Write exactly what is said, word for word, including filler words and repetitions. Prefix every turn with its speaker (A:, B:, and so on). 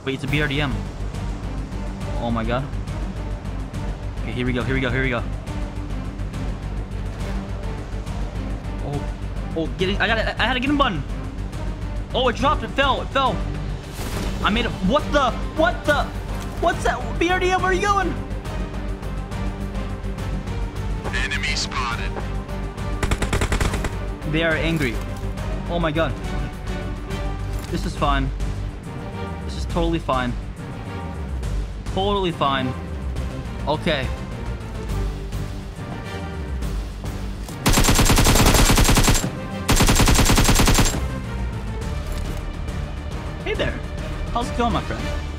A: Wait, it's a B R D M. Oh my god. Okay, here we go, here we go, here we go. Oh, oh, getting, I got it, I had to get him button. Oh, it dropped, it fell, it fell. I made it, what the, what the, what's that, B R D M, where are you going?
B: Enemy spotted.
A: They are angry. Oh my god. This is fine. This is totally fine. Totally fine. Okay. Hey there. How's it going, my friend?